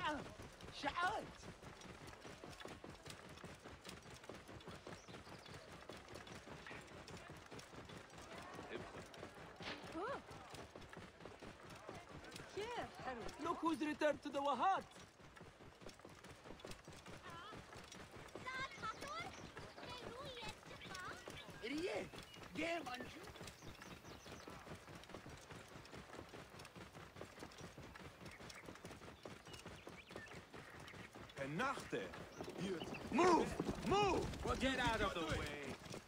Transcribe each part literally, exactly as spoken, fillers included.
نعم شعرت. Look who's returned to the Wahat. Riye, game Anju. Nachte. Move! Move! Well, get out of the way.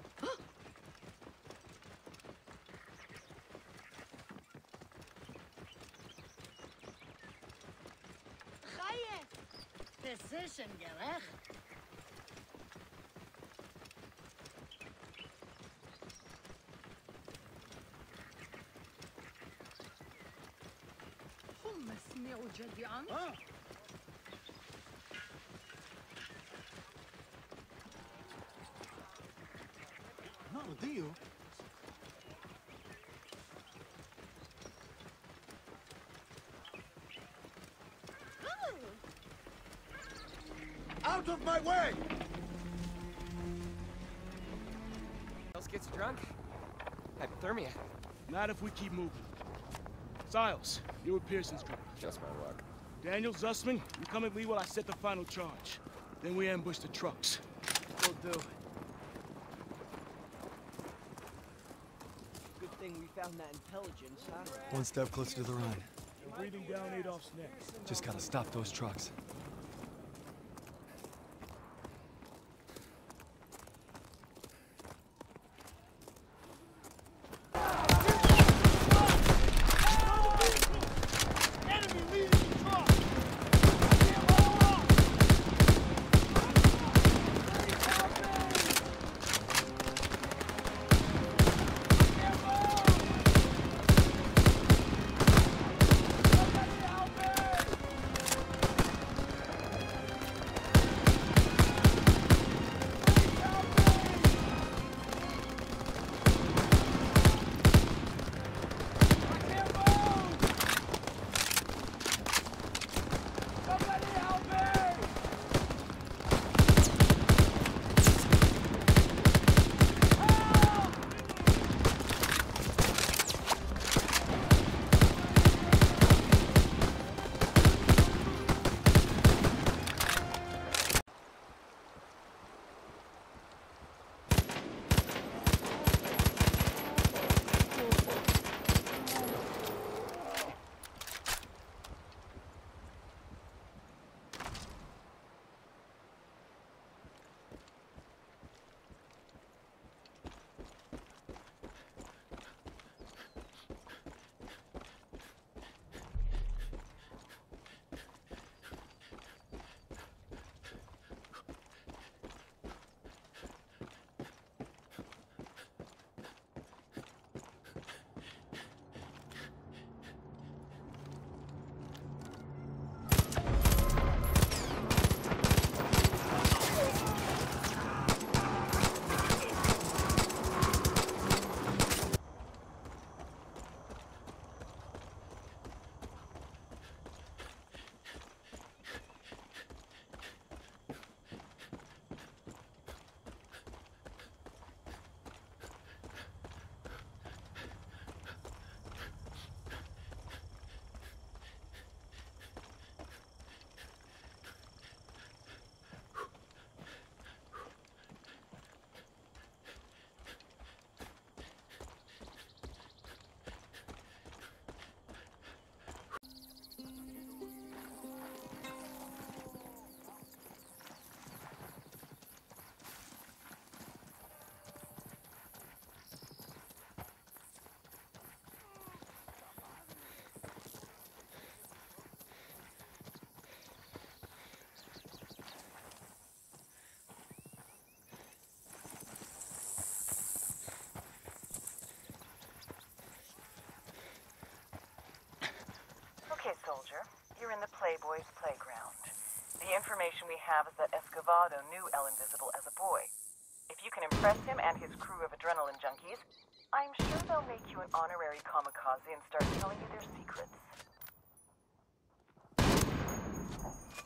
Decision, gerecht. هم سمعوا جديعا؟ No, Dio. Out of my way! Else gets drunk? Hypothermia. Not if we keep moving. Siles, you're with Pearson's group. Just my luck. Daniel, Zussman, you come at me while I set the final charge. Then we ambush the trucks. Will do. Good thing we found that intelligence, huh? One step closer to the Rhine. We're breathing down Adolf's neck. Just gotta stop those trucks. Okay, soldier. You're in the Playboy's playground. The information we have is that Escovado knew El Invisible as a boy. If you can impress him and his crew of adrenaline junkies, I'm sure they'll make you an honorary kamikaze and start telling you their secrets.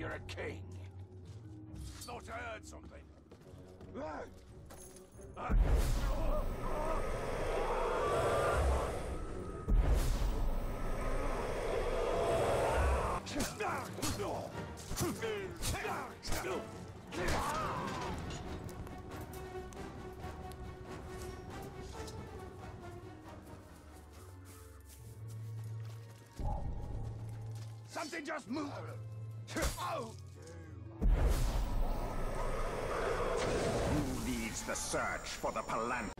you're a king. Thought I heard something. Something just moved. Oh. Who leads the search for the Palan?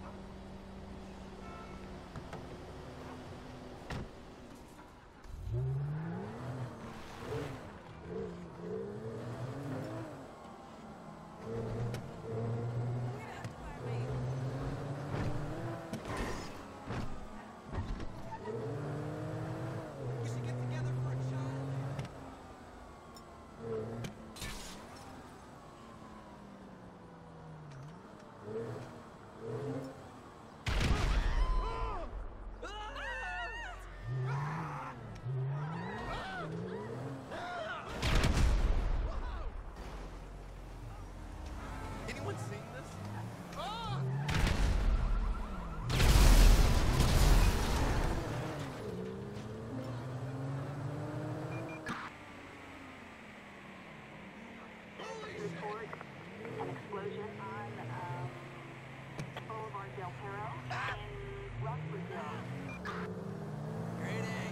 Anyone seen this? Ah! Report an explosion on um, Boulevard Del Perro in Rockfordville. Grenade!